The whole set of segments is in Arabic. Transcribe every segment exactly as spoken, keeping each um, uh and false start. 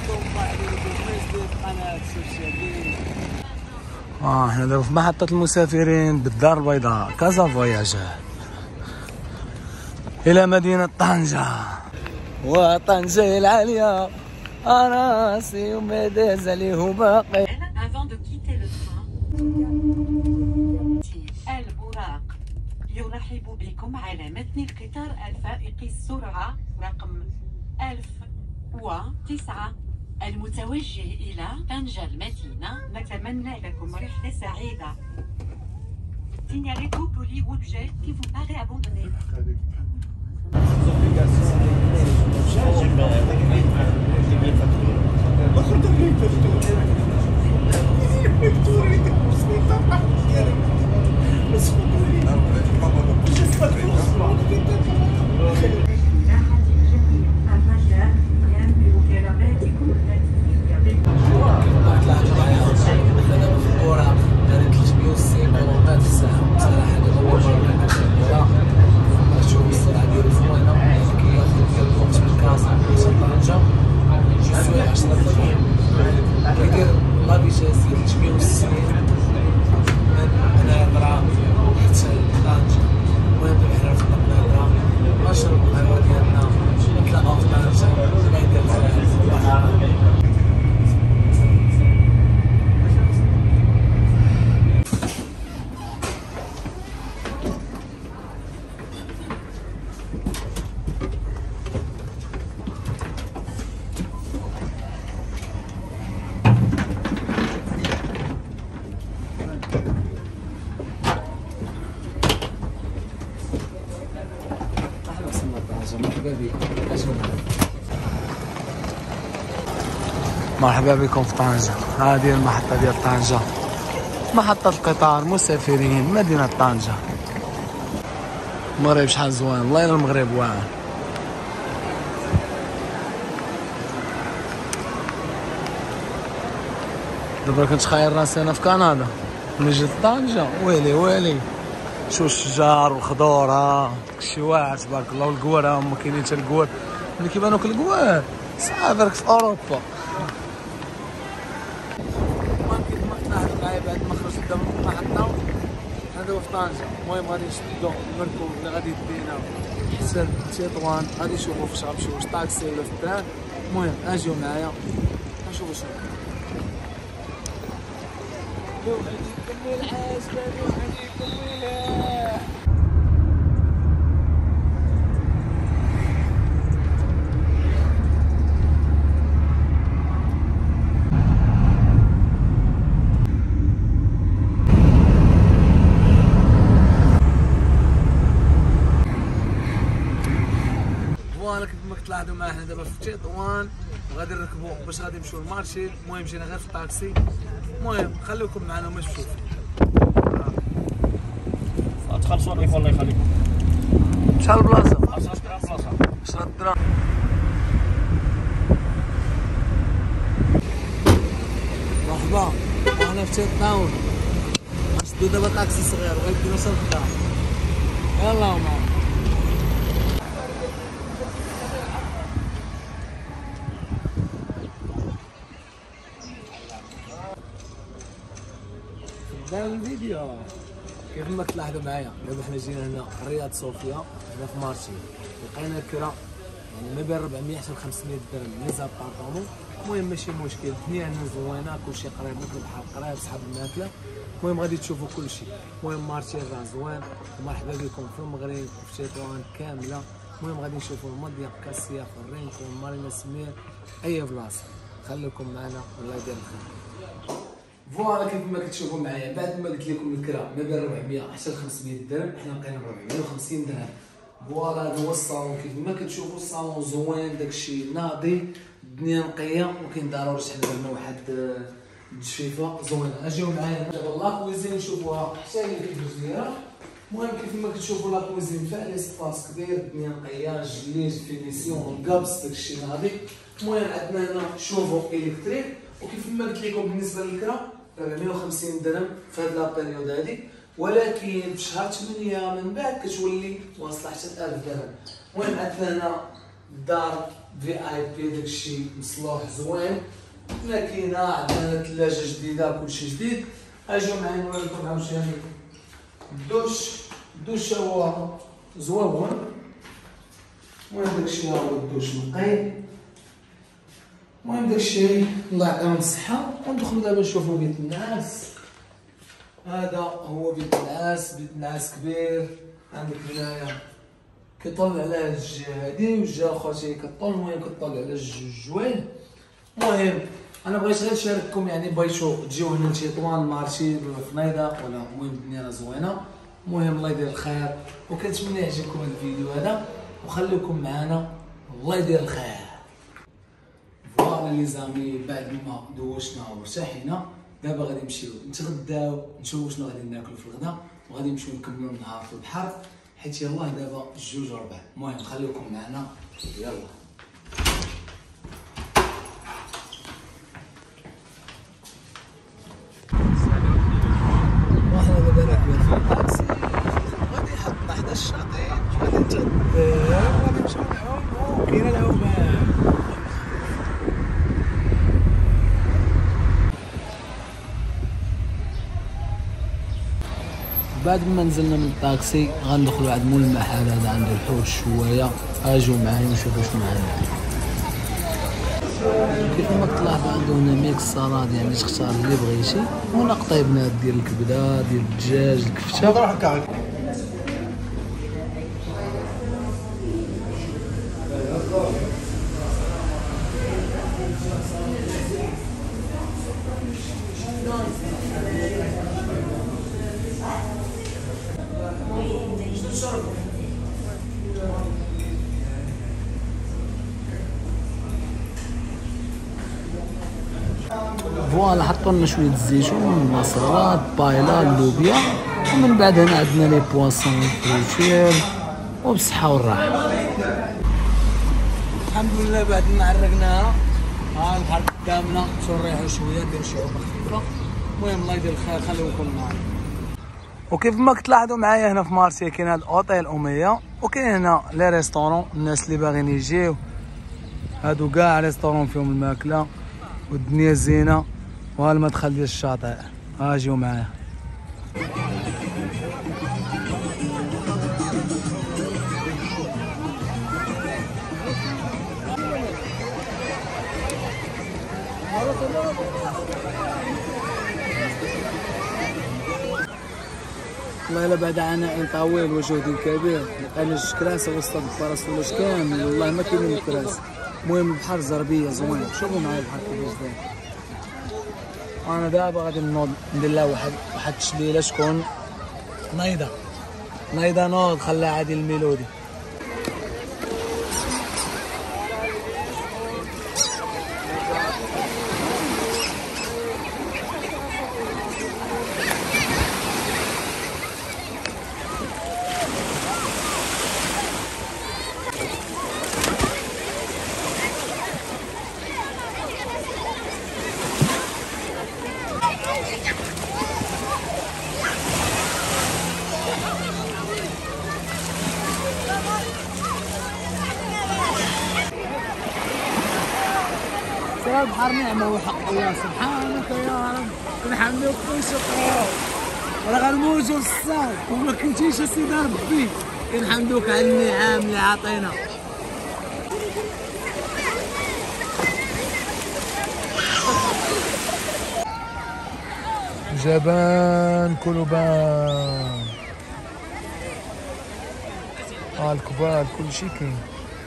اه احنا دابا في محطة المسافرين بالدار البيضاء كازا فواياج إلى مدينة طنجة. وطنجة العالية راسي ومازال هو باقي. البراق يرحب بكم على متن القطار الفائق السرعة رقم ألف وتسعة المتوجه إلى طنجة المدينة. نتمنى لكم رحلة سعيدة. Signalez-vous pour l'objet qui vous paraît abandonné. مرحبا بكم في طنجة. هذه المحطة ديال طنجة، محطة القطار مسافرين مدينة طنجة. المغرب شحال زوين، والله الا المغرب واعر. دابا كنت خايل راسي انا في كندا، ملي جيت طنجة ويلي ويلي شو الشجار والخضور، ها داكشي واعر تبارك الله. والقوار ها هما كاينين حتى القوار، ملي كيبانوك القوار صافي راك في اوروبا. بعد ما خرجت قدام المحطة هذا في طنجة. المهم غادي نشدو المركب اللي غادي يدينا حتى لتطوان، غادي نشوفو فاش غنمشيو، واش طاكسي ولا في التران. المهم اجيو معايا نشوفو شنو لو غادي نكمل العاشرة لو غادي نكملها. فوالا كما كتلاحظوا معنا دابا في تطوان وغادي نركبوا باش غادي نمشيو للمارشي. المهم جينا غير في الطاكسي. المهم خليكم معنا وما تمشيوش. تخلصوا لي الله يخليكم. شحال البلاصه؟ عشرة دراهم بلاصه. عشرة دراهم. مرحبا انا في تطوان. غنشدو دابا طاكسي صغير وغيدينا حتى للدار. يلا هما دار الفيديو. كيف ما تلاحظوا معايا دابا حنا جينا هنا رياض صوفيا، هنا في مارشي لقينا الكرا يعني ما بين أربعمية حتى خمسمية درهم لي زابارطومون. المهم ماشي مشكل، الدنيا هنا زوينه، كلشي قريب مثل البحر قريب، صحاب الماكله. المهم غادي تشوفوا كلشي. المهم مارشي راه زوين ومرحبا بكم في المغرب وفي تطوان كامله. المهم غادي نشوفوا المضيق كاسيا فرينكو مارينا سمير اي بلاصه. خليكم معنا والله يدير الخير. فوالا كيف ما كتشوفوا معايا بعد ما قلت لكم الكرا ما بين أربعمية حتى خمسمية درهم، حنا لقينا أربعمية وخمسين درهم. فوالا هذا هو الصالون. كيف ما كتشوفوا الصالون زوين، داكشي ناضي، الدنيا نقيه، وكاين ضروري حنا درنا واحد التجفيفه زوينه. اجيو معايا دابا لا كويزين نشوفوها حتى هي كيف جزيره. المهم كيف ما كتشوفوا لا كويزين فيها ليسباس كبير، الدنيا نقيه، جليج فينيسيون كابس داكشي ناضي. المهم عندنا هنا شوفو الكتريك. وكيف ما قلت لكم بالنسبه للكرا أربعمية وخمسين درهم في هاد لابيريود هادي، ولكن في شهر ثمانية من بعد كتولي واصله حتى ألف درهم. المهم عندنا هنا الدار في اي بي داكشي مصلوح زوين، ماكينه عندنا ثلاجه جديده كلشي جديد. اجيو معايا نوريكم عاوتاني الدوش. الدوش هو زوون، المهم داكشي ها هو الدوش نقي. المهم داكشي الله يعطيهم الصحه. وندخلو دابا نشوفو بيت النعاس. هذا هو بيت النعاس، بيت النعاس كبير. عندك هنايا كيطل على الجهه هادي والجهه الاخرى تي كطل، المهم كطل على الجوج جوين. المهم انا بغيت غير نشارككم، يعني بغيتو تجيو هنا لتطوان مارشي فنيدق ولا المهم الدنيا زوينه. المهم الله يدير الخير، وكنتمنى يعجبكم هذا الفيديو هذا وخليكم معنا. الله يدير الخير. فوالا لي زامي، بعد ما دوشنا وارتاحينا دابا غادي نمشيو نتغداو، نشوفو شنو غادي ناكلو في الغدا، وغادي نمشيو نكملو النهار في البحر حيت يلاه دابا جوج وربع. المهم خليكم معنا يلا. وحنا دابا راكبين في الطاكسي غادي يحطنا حدا الشاطئ، غادي نتغداو وغادي نمشيو نعومو. كاينه العوبان. بعد ما نزلنا من الطاكسي غندخلو عند مول المحل هذا عنده الحوت شويه. اجيو معايا نشوفو شنو عنده. كيف ما تلاحظوا عنده هنا ميكس صالاد، يعني تختار اللي بغيتي. هنا قطيبنات ديال الكبده، ديال الدجاج، الكفته. فوالا حطوا لنا شويه الزيتون، البصلات، بايلا، اللوبيا، ومن بعد هنا عندنا لي بواسون فروتير وبصحه والراحه. الحمد لله بعد ما عرقناها ها البحر قدامنا، نمشيو نريحو شويه نديرو شي عومه خفيفه. المهم الله يدير الخير، خليكم معايا. وكيف ما كتلاحظوا معايا هنا في مارسي كاين هاد الاوتيل اميه، وكاين هنا لي ريستورون. الناس اللي باغيين يجيو هادو كاع ريستورون فيهم الماكله والدنيا زينه. وها المدخل ديال الشاطئ، ها جيو معايا. والله الا بعد عناء طويل وجهد كبير لقينا جوج كراسي وسط الباراسولوج كامل، والله ما كاينين الكراسي. المهم البحر زربيه زوين، شوفوا معايا البحر كيفاش داير. انا دابا غادي نوض ندير لها واحد واحد التشليله شكون نايضه نايضه نوض خليها عادي الميلودي. البحر نعمة وحق الله، سبحانك يا رب نحمدك ونشكرك. راه غنموتو للصاد وما كنتيش اسيدي ربي، كنحمدوك على النعم اللي عطينا. جبان كلبان، ها الكبار كلشي كاين.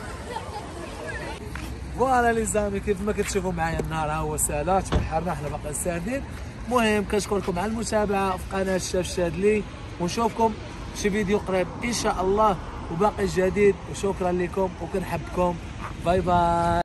فوالا لي زامي كيف ما كتشوفوا معايا النهار ها هو سالات بحرنا، حنا باقي ساهرين. المهم كنشكركم على المتابعه في قناه الشاف الشادلي، ونشوفكم شي فيديو قريب ان شاء الله وباقي جديد. وشكرا لكم وكنحبكم. باي باي.